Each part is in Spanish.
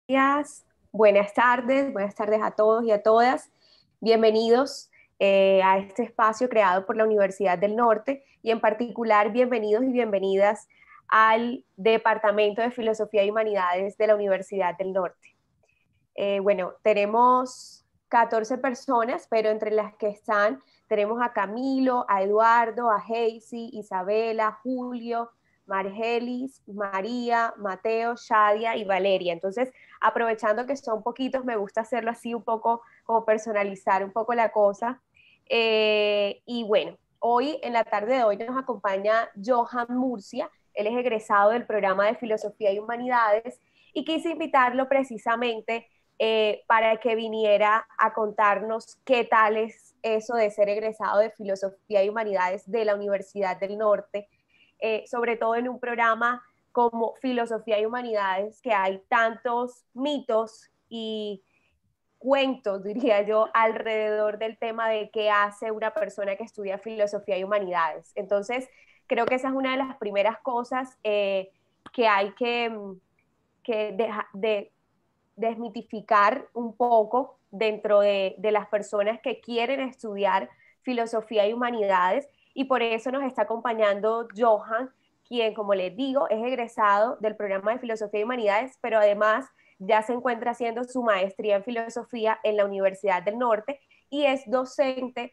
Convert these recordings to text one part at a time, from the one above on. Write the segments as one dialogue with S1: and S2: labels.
S1: Días, buenas tardes a todos y a todas. Bienvenidos a este espacio creado por la Universidad del Norte y en particular bienvenidos y bienvenidas al Departamento de Filosofía y Humanidades de la Universidad del Norte. Bueno, tenemos 14 personas, pero entre las que están tenemos a Camilo, a Eduardo, a Heisy, Isabela, Julio, Margelis, María, Mateo, Shadia y Valeria. Entonces, aprovechando que son poquitos, me gusta hacerlo así un poco, como personalizar un poco la cosa. Y bueno, hoy, en la tarde de hoy, nos acompaña Johan Murcia. Él es egresado del programa de Filosofía y Humanidades y quise invitarlo precisamente para que viniera a contarnos qué tal es eso de ser egresado de Filosofía y Humanidades de la Universidad del Norte, sobre todo en un programa como Filosofía y Humanidades, que hay tantos mitos y cuentos, diría yo, alrededor del tema de qué hace una persona que estudia Filosofía y Humanidades. Entonces, creo que esa es una de las primeras cosas que hay que de desmitificar un poco dentro de las personas que quieren estudiar filosofía y humanidades, y por eso nos está acompañando Johan, quien, como les digo, es egresado del programa de filosofía y humanidades, pero además ya se encuentra haciendo su maestría en filosofía en la Universidad del Norte y es docente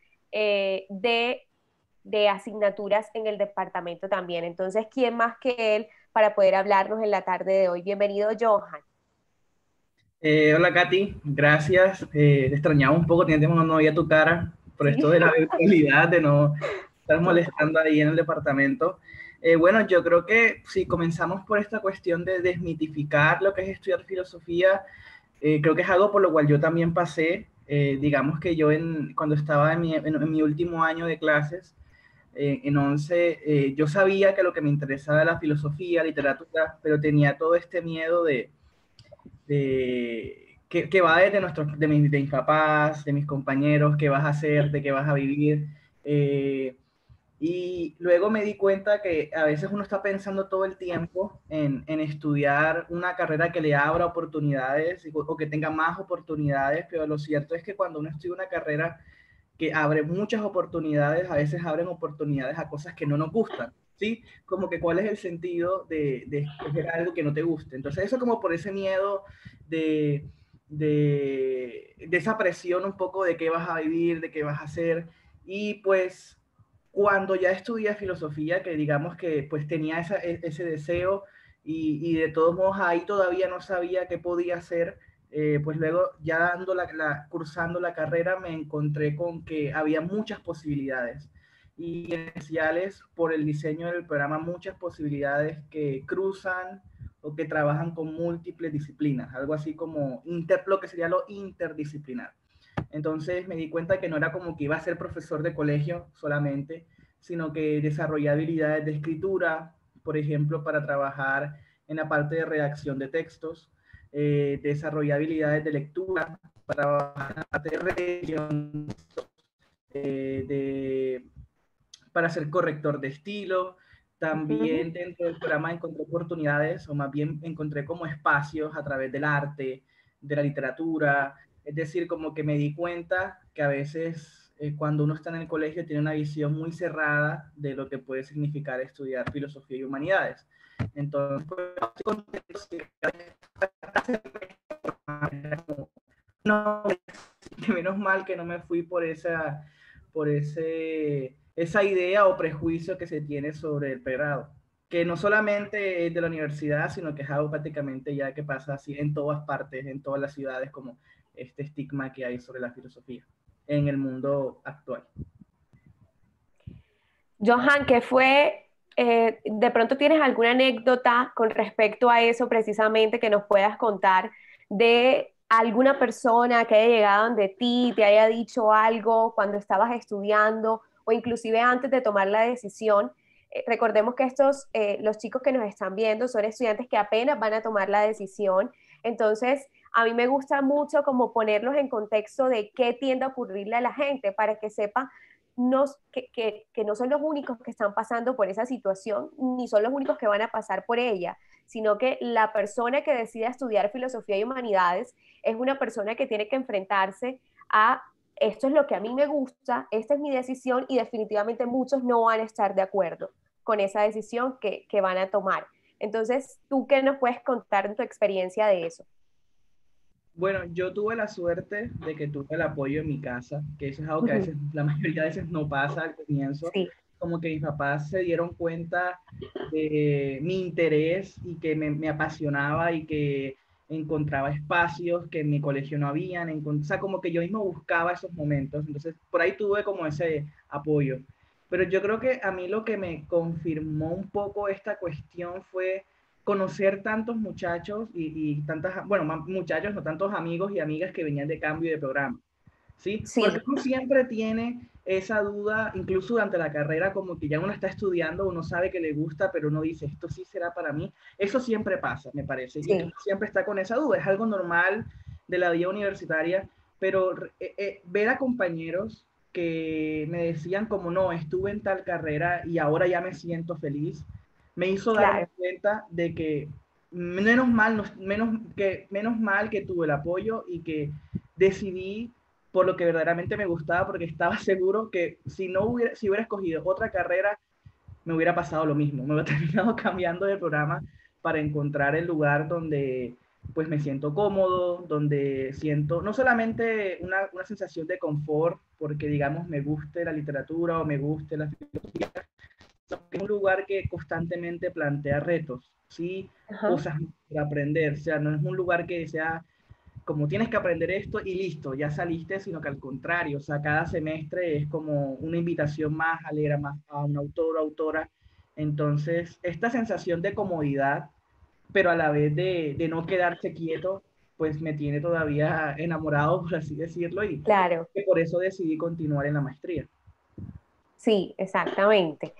S1: de asignaturas en el departamento también. Entonces, ¿quién más que él para poder hablarnos en la tarde de hoy? Bienvenido, Johan.
S2: Hola Katy, gracias. Te extrañaba un poco, tenía tiempo que no veía tu cara por esto
S1: Sí,
S2: de la virtualidad, de no estar
S1: total.
S2: molestando ahí en el departamento. Bueno, yo creo que si comenzamos por esta cuestión de desmitificar lo que es estudiar filosofía, creo que es algo por lo cual yo también pasé. Digamos que yo cuando estaba en mi último año de clases, en 11, yo sabía que lo que me interesaba era la filosofía, literatura, pero tenía todo este miedo que va desde de mis papás, de mis compañeros, qué vas a hacer, de qué vas a vivir. Eh, y luego me di cuenta que a veces uno está pensando todo el tiempo en estudiar una carrera que le abra oportunidades o que tenga más oportunidades, pero lo cierto es que cuando uno estudia una carrera que abre muchas oportunidades, a veces abren oportunidades a cosas que no nos gustan, ¿sí? Como que cuál es el sentido de escoger algo que no te guste. Entonces eso como por ese miedo de, de esa presión un poco de qué vas a vivir, de qué vas a hacer. Y pues cuando ya estudié filosofía, que digamos que pues tenía ese deseo y de todos modos ahí todavía no sabía qué podía hacer, pues luego ya cursando la carrera me encontré con que había muchas posibilidades y especiales por el diseño del programa, muchas posibilidades que cruzan o que trabajan con múltiples disciplinas, algo así como lo que sería lo interdisciplinar. Entonces me di cuenta que no era como que iba a ser profesor de colegio solamente, sino que desarrollé habilidades de escritura, por ejemplo, para trabajar en la parte de redacción de textos, desarrollé habilidades de lectura, para trabajar en la parte de redacción, eh, de, para ser corrector de estilo.
S1: Ujú.
S2: También dentro del programa encontré oportunidades, o más bien encontré como espacios a través del arte, de la literatura. Es decir, como que me di cuenta que a veces cuando uno está en el colegio tiene una visión muy cerrada de lo que puede significar estudiar filosofía y humanidades. Entonces, pues, estoy contento no, menos mal que no me fui esa idea o prejuicio que se tiene sobre el pregrado, que no solamente es de la universidad, sino que es algo prácticamente ya que pasa así en todas partes, en todas las ciudades, como este estigma que hay sobre la filosofía en el mundo actual.
S1: Johan, ¿qué fue? ¿De pronto tienes alguna anécdota con respecto a eso precisamente que nos puedas contar de alguna persona que haya llegado donde ti, te haya dicho algo cuando estabas estudiando o inclusive antes de tomar la decisión? Recordemos que los chicos que nos están viendo son estudiantes que apenas van a tomar la decisión. Entonces, a mí me gusta mucho como ponerlos en contexto de qué tiende a ocurrirle a la gente para que sepa que no son los únicos que están pasando por esa situación, ni son los únicos que van a pasar por ella, sino que la persona que decide estudiar filosofía y humanidades es una persona que tiene que enfrentarse a esto es lo que a mí me gusta, esta es mi decisión y definitivamente muchos no van a estar de acuerdo con esa decisión que van a tomar. Entonces, ¿tú qué nos puedes contar en tu experiencia de eso?
S2: Bueno, yo tuve la suerte de que tuve el apoyo en mi casa, que eso es algo que a
S1: Ujú.
S2: veces, la mayoría de veces no pasa al comienzo,
S1: Sí,
S2: como que mis papás se dieron cuenta de mi interés y que me apasionaba y que encontraba espacios que en mi colegio no habían, o sea, como que yo mismo buscaba esos momentos, entonces por ahí tuve como ese apoyo. Pero yo creo que a mí lo que me confirmó un poco esta cuestión fue conocer tantos muchachos y tantas, bueno, muchachos, no tantos amigos y amigas que venían de cambio de programa, ¿sí? Porque
S1: sí,
S2: uno siempre tiene esa duda, incluso durante la carrera, como que ya uno está estudiando, uno sabe que le gusta, pero uno dice, esto sí será para mí. Eso siempre pasa, me parece, y
S1: sí,
S2: siempre está con esa duda, es algo normal de la vida universitaria, pero ver a compañeros que me decían como no, estuve en tal carrera y ahora ya me siento feliz, me hizo darme
S1: claro,
S2: cuenta de que menos mal, menos mal que tuve el apoyo y que decidí por lo que verdaderamente me gustaba, porque estaba seguro que si hubiera escogido otra carrera, me hubiera pasado lo mismo, me hubiera terminado cambiando de programa para encontrar el lugar donde pues me siento cómodo, donde siento no solamente una sensación de confort, porque digamos me guste la literatura o me guste la filosofía, es un lugar que constantemente plantea retos, ¿sí?
S1: ajá,
S2: Cosas para aprender, o sea, no es un lugar que sea como tienes que aprender esto y listo, ya saliste, sino que al contrario, o sea, cada semestre es como una invitación más a leer a, más, a un autor o autora. Entonces, esta sensación de comodidad, pero a la vez de no quedarse quieto, pues me tiene todavía enamorado, por así decirlo, y
S1: claro,
S2: que por eso decidí continuar en la maestría.
S1: sí, exactamente.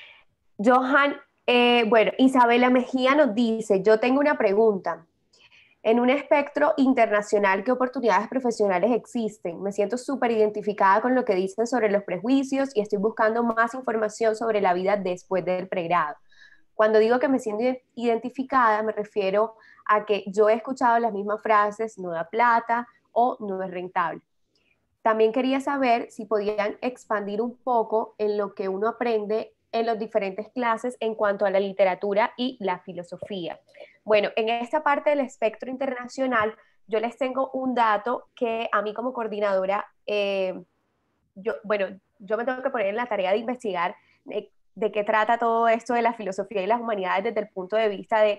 S1: Johan, bueno, Isabela Mejía nos dice, yo tengo una pregunta. En un espectro internacional, ¿qué oportunidades profesionales existen? Me siento súper identificada con lo que dicen sobre los prejuicios y estoy buscando más información sobre la vida después del pregrado. Cuando digo que me siento identificada, me refiero a que yo he escuchado las mismas frases, no da plata o no es rentable. También quería saber si podían expandir un poco en lo que uno aprende en las diferentes clases en cuanto a la literatura y la filosofía. Bueno, en esta parte del espectro internacional, yo les tengo un dato que a mí como coordinadora, bueno, yo me tengo que poner en la tarea de investigar de qué trata todo esto de la filosofía y las humanidades desde el punto de vista de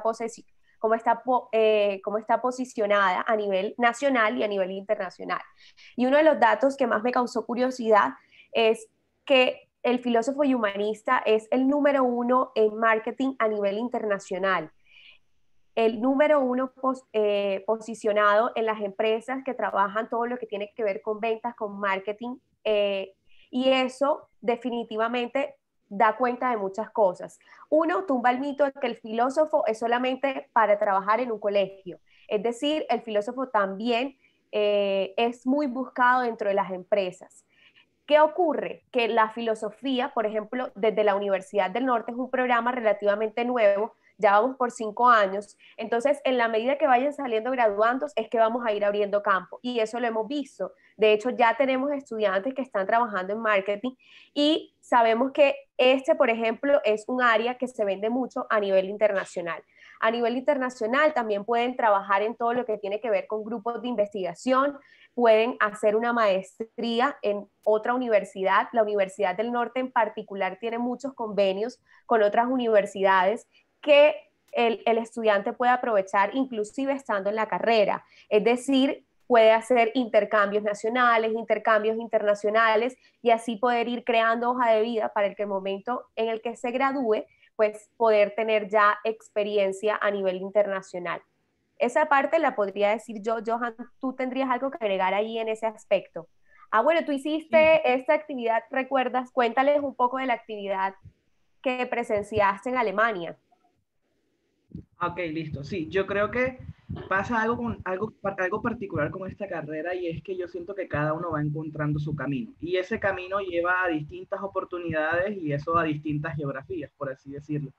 S1: cómo está posicionada a nivel nacional y a nivel internacional. Y uno de los datos que más me causó curiosidad es que el filósofo y humanista es el número uno en marketing a nivel internacional, el número uno posicionado en las empresas que trabajan todo lo que tiene que ver con ventas, con marketing, y eso definitivamente da cuenta de muchas cosas. Uno, tumba el mito de que el filósofo es solamente para trabajar en un colegio, es decir, el filósofo también es muy buscado dentro de las empresas. ¿Qué ocurre? Que la filosofía, por ejemplo, desde la Universidad del Norte es un programa relativamente nuevo, ya vamos por 5 años, entonces en la medida que vayan saliendo graduandos es que vamos a ir abriendo campo y eso lo hemos visto. De hecho, ya tenemos estudiantes que están trabajando en marketing y sabemos que este, por ejemplo, es un área que se vende mucho a nivel internacional. A nivel internacional también pueden trabajar en todo lo que tiene que ver con grupos de investigación, pueden hacer una maestría en otra universidad. La Universidad del Norte en particular tiene muchos convenios con otras universidades que el estudiante puede aprovechar inclusive estando en la carrera. Es decir, puede hacer intercambios nacionales, intercambios internacionales y así poder ir creando hoja de vida para el momento en el que se gradúe, pues poder tener ya experiencia a nivel internacional. Esa parte la podría decir yo, Johan, tú tendrías algo que agregar ahí en ese aspecto. Ah, bueno, tú
S2: Sí.
S1: hiciste esta actividad, ¿recuerdas? Cuéntales un poco de la actividad que presenciaste en Alemania.
S2: Ok, listo. Sí, yo creo que pasa algo particular con esta carrera y es que yo siento que cada uno va encontrando su camino. Y ese camino lleva a distintas oportunidades y eso a distintas geografías, por así decirlo.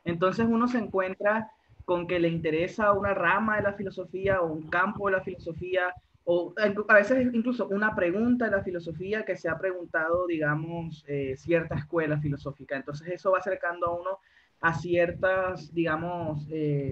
S2: Entonces uno se encuentra con que le interesa una rama de la filosofía o un campo de la filosofía, o a veces incluso una pregunta de la filosofía que se ha preguntado, digamos, cierta escuela filosófica. Entonces eso va acercando a uno a ciertas, digamos,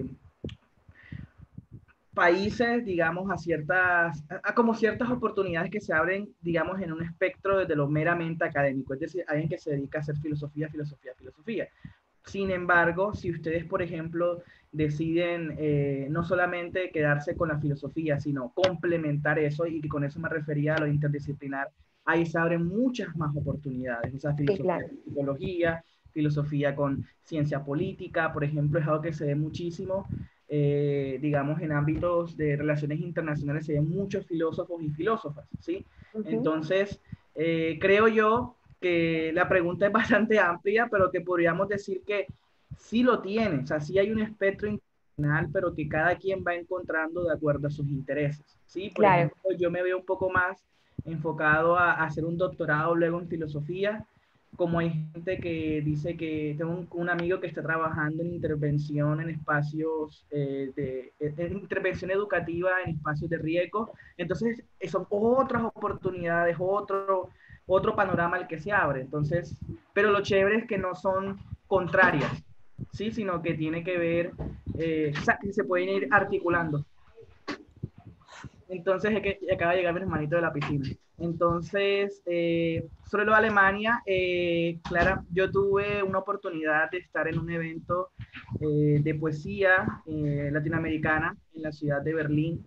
S2: países, digamos, a como ciertas oportunidades que se abren, digamos, en un espectro desde lo meramente académico, es decir, alguien que se dedica a hacer filosofía, filosofía, filosofía. Sin embargo, si ustedes, por ejemplo, deciden no solamente quedarse con la filosofía, sino complementar eso, y que con eso me refería a lo interdisciplinar, ahí se abren muchas más oportunidades. O sea,
S1: Sí,
S2: filosofía
S1: claro.
S2: con psicología, filosofía con ciencia política, por ejemplo, es algo que se ve muchísimo, digamos, en ámbitos de relaciones internacionales, se ven muchos filósofos y filósofas, ¿sí?
S1: Ujú.
S2: Entonces, creo yo que la pregunta es bastante amplia, pero que podríamos decir que sí lo tiene, o sea, sí hay un espectro internacional, pero que cada quien va encontrando de acuerdo a sus intereses, ¿sí? Por
S1: Claro.
S2: ejemplo, yo me veo un poco más enfocado a hacer un doctorado luego en filosofía, como hay gente que dice que tengo un amigo que está trabajando en intervención en espacios en intervención educativa en espacios de riesgo, entonces son otras oportunidades, otro panorama al que se abre. Entonces, pero lo chévere es que no son contrarias, ¿sí? Sino que tiene que ver, que se pueden ir articulando. Entonces, es que acaba de llegar mi hermanito de la piscina. Entonces, sobre lo de Alemania, Clara, yo tuve una oportunidad de estar en un evento de poesía latinoamericana en la ciudad de Berlín.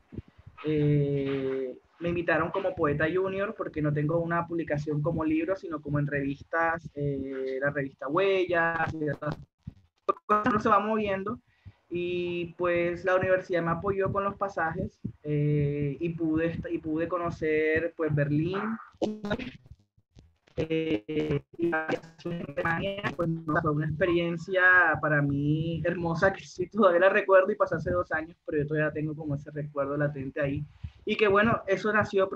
S2: Me invitaron como poeta junior porque no tengo una publicación como libro, sino como en revistas, la revista Huellas, no se va moviendo. Y pues la universidad me apoyó con los pasajes y pude conocer pues Berlín, y Alemania, pues fue una experiencia para mí hermosa que sí todavía la recuerdo y pasó hace 2 años, pero yo todavía tengo como ese recuerdo latente ahí. Y que bueno, eso nació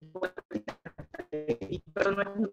S2: pero no es un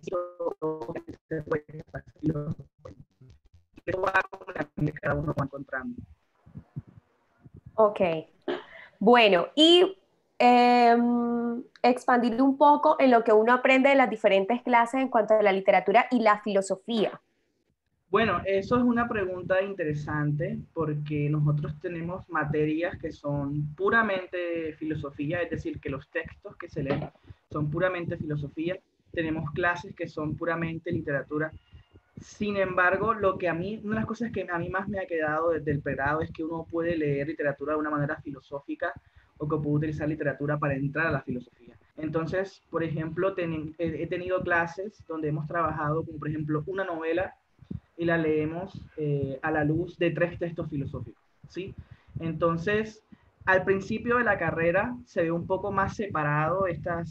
S2: cada uno va encontrando.
S1: Ok. Bueno, y expandir un poco en lo que uno aprende de las diferentes clases en cuanto a la literatura y la filosofía.
S2: Bueno, eso es una pregunta interesante porque nosotros tenemos materias que son puramente filosofía, es decir, que los textos que se leen son puramente filosofía. Tenemos clases que son puramente literatura. Sin embargo, lo que a mí, una de las cosas que a mí más me ha quedado desde el pregrado es que uno puede leer literatura de una manera filosófica o que puede utilizar literatura para entrar a la filosofía. Entonces, por ejemplo, he tenido clases donde hemos trabajado, como por ejemplo, una novela y la leemos a la luz de 3 textos filosóficos, ¿sí? Entonces, al principio de la carrera se ve un poco más separado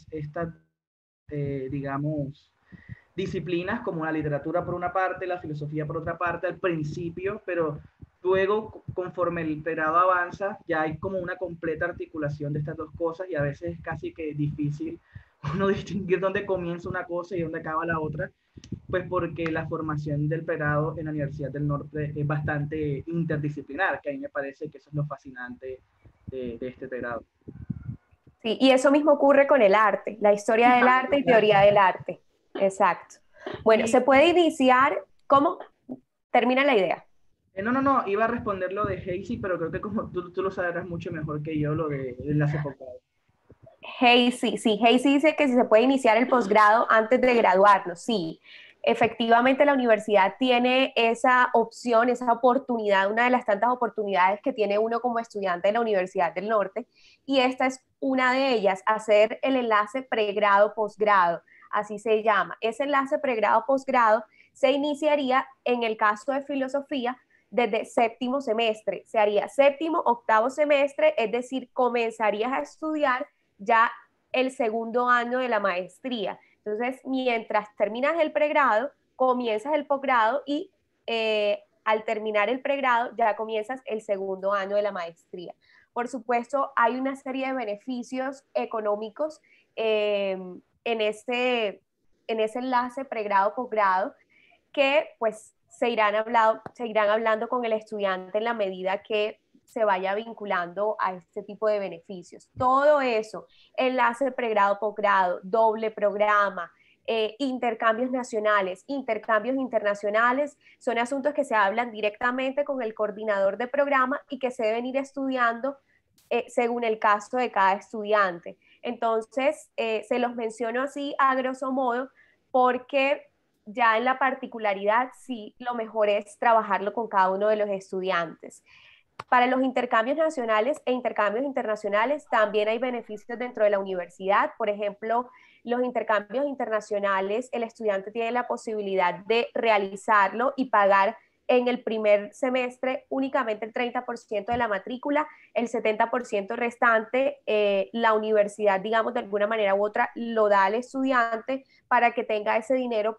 S2: digamos, disciplinas como la literatura por una parte, la filosofía por otra parte al principio, pero luego conforme el grado avanza ya hay como una completa articulación de estas dos cosas y a veces es casi que difícil uno distinguir dónde comienza una cosa y dónde acaba la otra, pues porque la formación del pregrado en la Universidad del Norte es bastante interdisciplinar, que a mí me parece que eso es lo fascinante de este pregrado.
S1: Sí, y eso mismo ocurre con el arte, la historia del arte y teoría del arte. Exacto. Bueno,
S2: Y
S1: se puede iniciar, ¿cómo? Termina la idea.
S2: no, iba a responder lo de Hazy, pero creo que como tú lo sabrás mucho mejor que yo, lo de enlace posgrado.
S1: Hazy, sí, Hazy dice que si se puede iniciar el posgrado antes de graduarnos, sí. Efectivamente, la universidad tiene esa opción, esa oportunidad, una de las tantas oportunidades que tiene uno como estudiante de la Universidad del Norte, y esta es una de ellas, hacer el enlace pregrado-posgrado, así se llama. Ese enlace pregrado-posgrado se iniciaría en el caso de filosofía desde séptimo semestre, se haría séptimo, octavo semestre, es decir, comenzarías a estudiar ya el segundo año de la maestría. Entonces, mientras terminas el pregrado, comienzas el posgrado y al terminar el pregrado ya comienzas el segundo año de la maestría. Por supuesto, hay una serie de beneficios económicos en ese enlace pregrado-posgrado que pues se irán hablando con el estudiante en la medida que se vaya vinculando a este tipo de beneficios. Todo eso, enlace de pregrado, posgrado, doble programa, intercambios nacionales, intercambios internacionales, son asuntos que se hablan directamente con el coordinador de programa y que se deben ir estudiando según el caso de cada estudiante. Entonces, se los menciono así a grosso modo porque ya en la particularidad sí lo mejor es trabajarlo con cada uno de los estudiantes. Para los intercambios nacionales e intercambios internacionales también hay beneficios dentro de la universidad. Por ejemplo, los intercambios internacionales, el estudiante tiene la posibilidad de realizarlo y pagar en el primer semestre únicamente el 30% de la matrícula, el 70% restante, la universidad, digamos, de alguna manera u otra, lo da al estudiante para que tenga ese dinero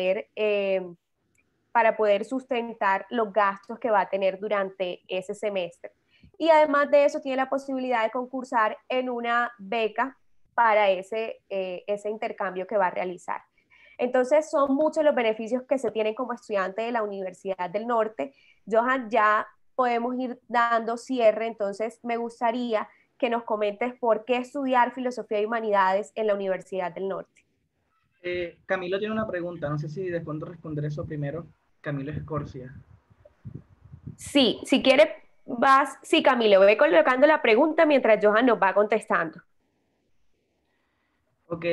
S1: para poder sustentar los gastos que va a tener durante ese semestre. Y además de eso, tiene la posibilidad de concursar en una beca para ese intercambio que va a realizar. Entonces, son muchos los beneficios que se tienen como estudiante de la Universidad del Norte. Johan, ya podemos ir dando cierre, entonces me gustaría que nos comentes por qué estudiar Filosofía y Humanidades en la Universidad del Norte.
S2: Camilo tiene una pregunta, no sé si de pronto responder eso primero. Camilo Escorcia.
S1: Sí, si quiere, sí, Camilo, ve colocando la pregunta mientras Johan nos va contestando.
S2: Ok,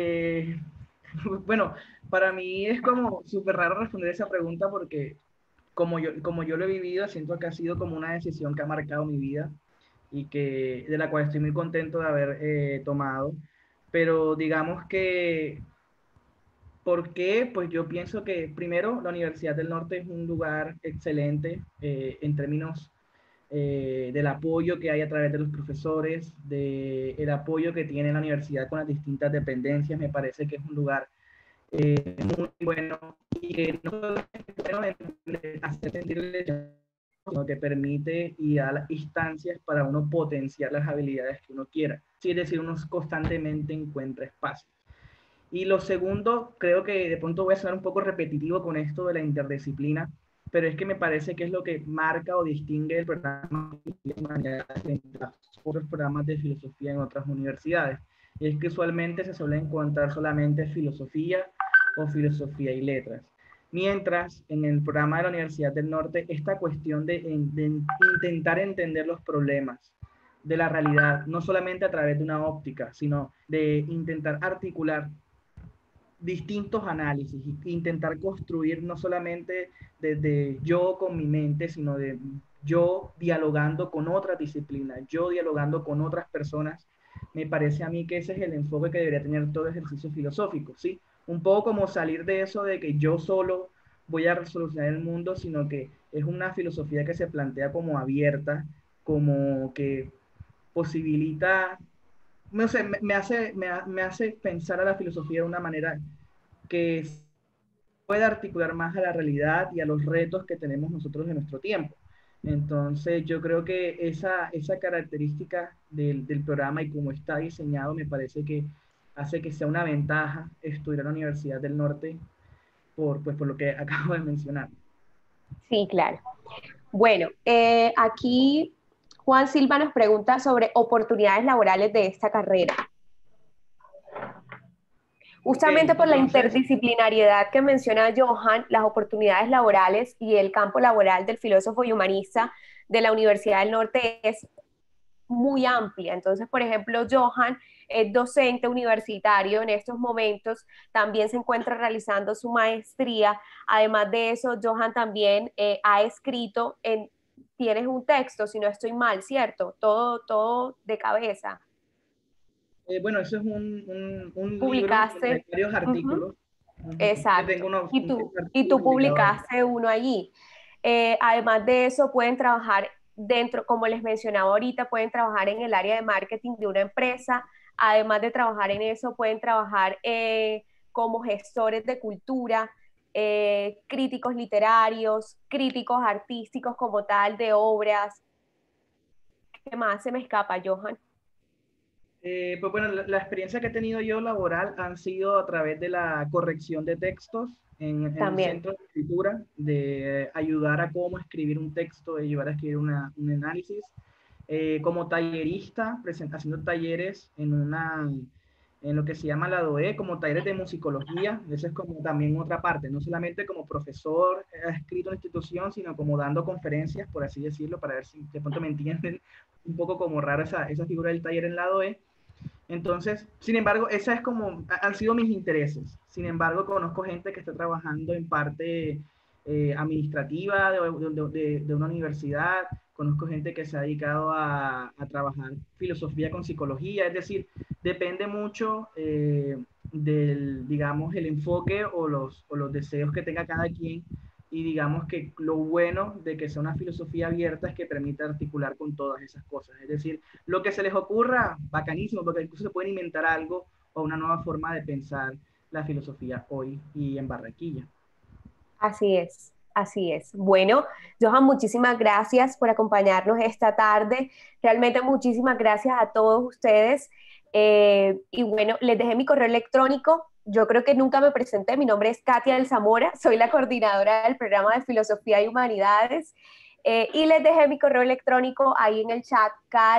S2: bueno, para mí es como súper raro responder esa pregunta porque como yo lo he vivido, siento que ha sido como una decisión que ha marcado mi vida y de la cual estoy muy contento de haber tomado. Pero digamos que, ¿por qué? Pues yo pienso que primero la Universidad del Norte es un lugar excelente en términos del apoyo que hay a través de los profesores, del apoyo que tiene la universidad con las distintas dependencias. Me parece que es un lugar muy bueno y que no solamente bueno hacer sentir, sino que permite y da las instancias para uno potenciar las habilidades que uno quiera. Sí, es decir, uno constantemente encuentra espacios. Y lo segundo, creo que de pronto voy a sonar un poco repetitivo con esto de la interdisciplina, pero es que me parece que es lo que marca o distingue el programa de humanidades de los otros programas de filosofía en otras universidades. Y es que usualmente se suele encontrar solamente filosofía o filosofía y letras. Mientras en el programa de la Universidad del Norte, esta cuestión de intentar entender los problemas de la realidad, no solamente a través de una óptica, sino de intentar articular distintos análisis e intentar construir no solamente desde yo con mi mente, sino de yo dialogando con otras disciplinas, yo dialogando con otras personas. Me parece a mí que ese es el enfoque que debería tener todo ejercicio filosófico, ¿sí? Un poco como salir de eso de que yo solo voy a resolucionar el mundo, sino que es una filosofía que se plantea como abierta, como que posibilita, no sé, me hace pensar a la filosofía de una manera que puede articular más a la realidad y a los retos que tenemos nosotros en nuestro tiempo. Entonces, yo creo que esa característica del programa y cómo está diseñado me parece que hace que sea una ventaja estudiar en la Universidad del Norte pues, por lo que acabo de mencionar.
S1: Sí, claro. Bueno, aquí Juan Silva nos pregunta sobre oportunidades laborales de esta carrera.
S2: Ok,
S1: Justamente por la
S2: entonces,
S1: interdisciplinariedad que menciona Johan, las oportunidades laborales y el campo laboral del filósofo y humanista de la Universidad del Norte es muy amplia. Entonces, por ejemplo, Johan es docente universitario en estos momentos, también se encuentra realizando su maestría. Además de eso, Johan también ha escrito tienes un texto, si no estoy mal, ¿cierto? Todo de cabeza.
S2: bueno, eso es un libro de
S1: Publicaste.
S2: varios
S1: Uh-huh.
S2: artículos. Que tengo
S1: Exacto.
S2: unos
S1: Y
S2: un
S1: tú, y
S2: artículo
S1: tú
S2: publicado allí.
S1: publicaste uno allí. Además de eso, pueden trabajar dentro, como les mencionaba ahorita, pueden trabajar en el área de marketing de una empresa. Además de trabajar en eso, pueden trabajar como gestores de cultura, críticos literarios, críticos artísticos como tal de obras. ¿Qué más se me escapa, Johan?
S2: Pues bueno, la experiencia que he tenido yo laboral han sido a través de la corrección de textos en un
S1: También.
S2: centro de escritura, de ayudar a cómo escribir un texto, de ayudar a escribir un análisis. Como tallerista, haciendo talleres en lo que se llama la DOE, como talleres de musicología. Eso es como también otra parte, no solamente como profesor escrito en la institución, sino como dando conferencias, por así decirlo, para ver si de pronto me entienden, un poco como raro esa figura del taller en la DOE. Entonces, sin embargo, esa es como, han sido mis intereses. Sin embargo, conozco gente que está trabajando en parte administrativa de una universidad, conozco gente que se ha dedicado a trabajar filosofía con psicología, es decir, depende mucho del, digamos, el enfoque o los deseos que tenga cada quien y digamos que lo bueno de que sea una filosofía abierta es que permite articular con todas esas cosas. Es decir, lo que se les ocurra, bacanísimo, porque incluso se pueden inventar algo o una nueva forma de pensar la filosofía hoy y en Barranquilla.
S1: Así es, así es. Bueno, Johan, muchísimas gracias por acompañarnos esta tarde. Realmente muchísimas gracias a todos ustedes. Y bueno, les dejé mi correo electrónico. Yo creo que nunca me presenté. Mi nombre es Katia del Zamora. Soy la coordinadora del programa de Filosofía y Humanidades. Y les dejé mi correo electrónico ahí en el chat,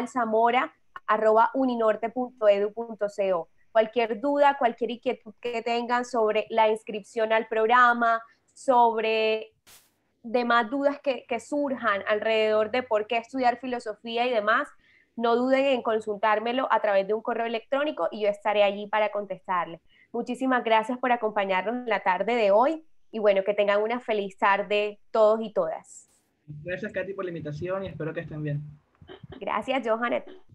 S1: kalzamora@uninorte.edu.co. Cualquier duda, cualquier inquietud que tengan sobre la inscripción al programa, sobre demás dudas que surjan alrededor de por qué estudiar filosofía y demás, no duden en consultármelo a través de un correo electrónico y yo estaré allí para contestarle. Muchísimas gracias por acompañarnos en la tarde de hoy y bueno, que tengan una feliz tarde todos y todas.
S2: Gracias, Katy, por la invitación y espero que estén bien.
S1: Gracias, Johanna.